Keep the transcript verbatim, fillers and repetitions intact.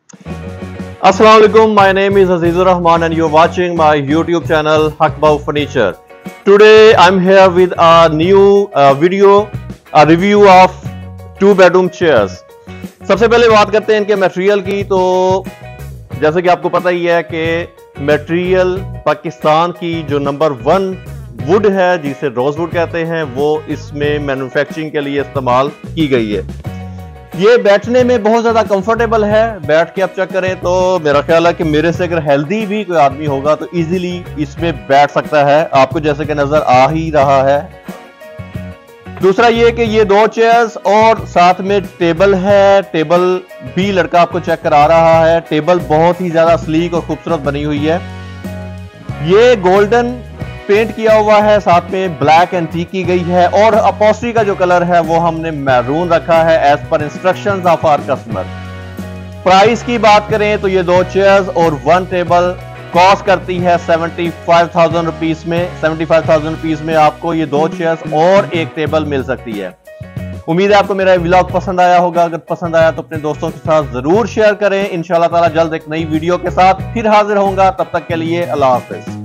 Assalamu alaikum, my name is Azizur Rahman and you're watching my YouTube channel Haq Bahoo Furniture. Today I'm here with a new uh, video, a review of two bedroom chairs. सबसे पहले बात करते हैं इनके material की। तो जैसे कि आपको पता ही है कि मटेरियल पाकिस्तान की जो नंबर वन वुड है जिसे रोजवुड कहते हैं, वो इसमें मैन्युफैक्चरिंग के लिए इस्तेमाल की गई है। ये बैठने में बहुत ज्यादा कंफर्टेबल है। बैठ के आप चेक करें तो मेरा ख्याल है कि मेरे से अगर हेल्दी भी कोई आदमी होगा तो इजीली इसमें बैठ सकता है, आपको जैसे कि नजर आ ही रहा है। दूसरा ये कि ये दो चेयर्स और साथ में टेबल है, टेबल भी लड़का आपको चेक करा रहा है। टेबल बहुत ही ज्यादा स्लीक और खूबसूरत बनी हुई है। ये गोल्डन पेंट किया हुआ है, साथ में ब्लैक एंड टी की गई है और अपॉस्ट्री का जो कलर है वो हमने मैरून रखा है as per instructions of our customer. Price की बात करें तो ये दो चेयर्स और वन टेबल कॉस्ट करती है सेवेंटी फाइव थाउजेंड रुपीज में। सेवेंटी फाइव थाउजेंड रुपीज में आपको ये दो चेयर्स और एक टेबल मिल सकती है। उम्मीद है आपको मेरा व्लॉग पसंद आया होगा। अगर पसंद आया तो अपने दोस्तों के साथ जरूर शेयर करें। इंशाल्लाह ताला जल्द एक नई वीडियो के साथ फिर हाजिर होऊंगा। तब तक के लिए अल्लाह हाफिज।